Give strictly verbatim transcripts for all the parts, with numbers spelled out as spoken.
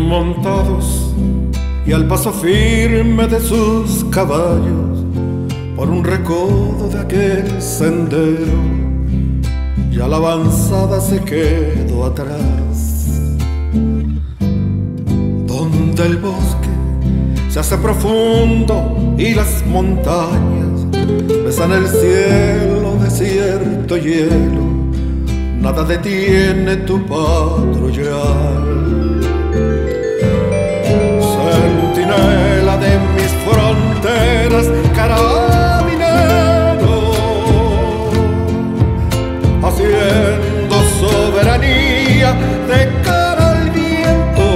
montados y al paso firme de sus caballos por un recodo de aquel sendero, ya la avanzada se quedó atrás, donde el bosque se hace profundo y las montañas besan el cielo de cierto hielo. Nada detiene tu patrullar. Centinela de mis fronteras, carabinero, haciendo soberanía de cara al viento.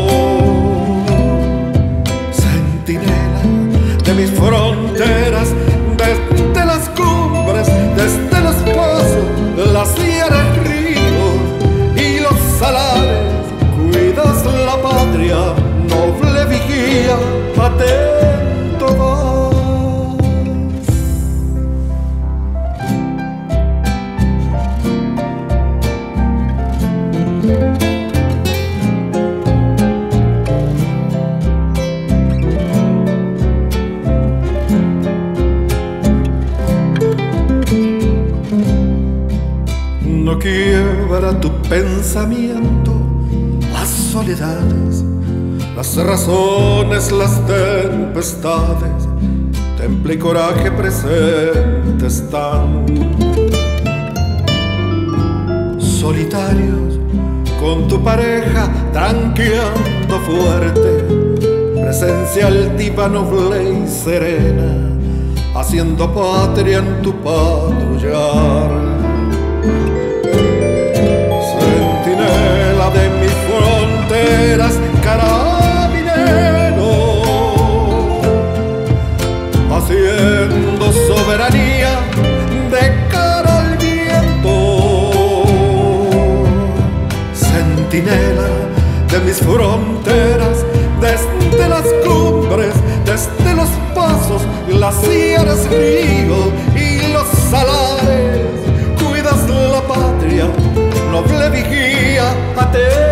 Centinela de mis fronteras, desde las cumbres, desde los pasos, las sierras, ríos y los salares, cuidas la patria, noble vigía, atento vas. No quiebra tu pensamiento las soledades, las razones, las tempestades, temple y coraje presente están. Solitarios con tu pareja tranqueando fuerte, presencia altiva, noble y serena, haciendo patria en tu patrullar. Centinela de mis fronteras, carabinero, haciendo soberanía de cara al viento. Centinela de mis fronteras, desde las cumbres, desde los pasos, las sierras, ríos y los salares, cuidas la patria, noble vigía, atenta.